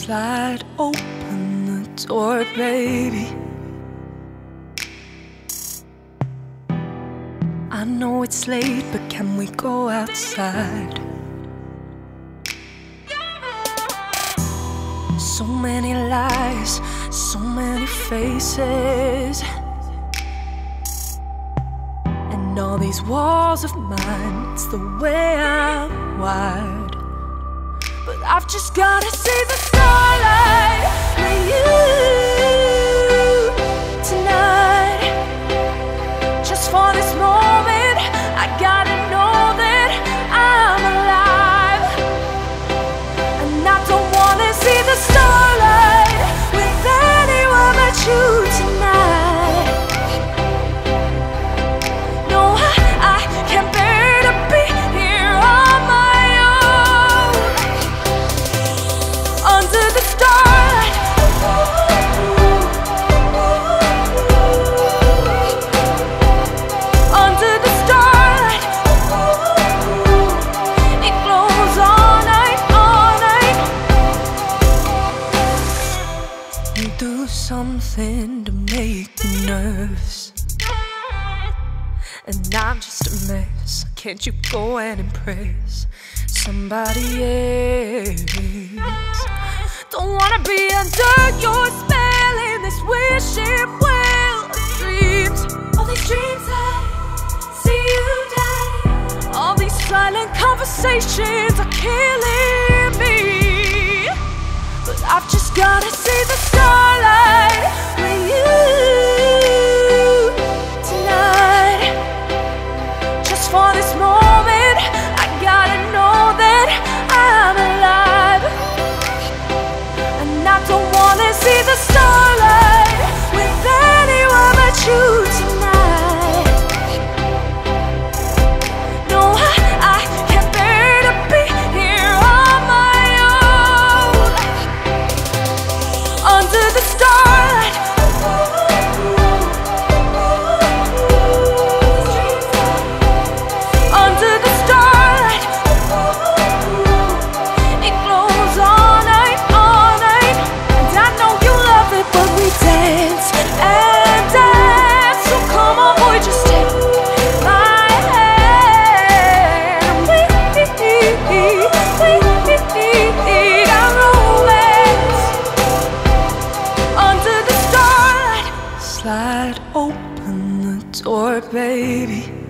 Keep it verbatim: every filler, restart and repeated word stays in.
Slide open the door, baby. I know it's late, but can we go outside? So many lies, so many faces, and all these walls of mine, it's the way I'm wired. But I've just gotta see the starlight with you tonight. Just for this moment, I gotta know that I'm alive. And I don't wanna see the starlight with anyone but you tonight. No, I, I can't bear to be here on my own. Under the starlight, under the starlight, it glows all night, all night. You do something to make me nervous, and I'm just a mess. Can't you go and impress somebody else? Don't wanna be under your spell in this wishing well of dreams. All these dreams I see you die. All these silent conversations are killing me. But I've just gotta see the starlight with you tonight. Just for this moment, I gotta know that I'm alive. And I don't wanna see the starlight with anyone but you tonight. No, I, I can't bear to be here on my own. Under the starlight, under the starlight, it glows all night, all night. And I know you love it when we dance and dance. So come on, boy, just take my hand. We, we got romance. Under the starlight, slide open the door, baby.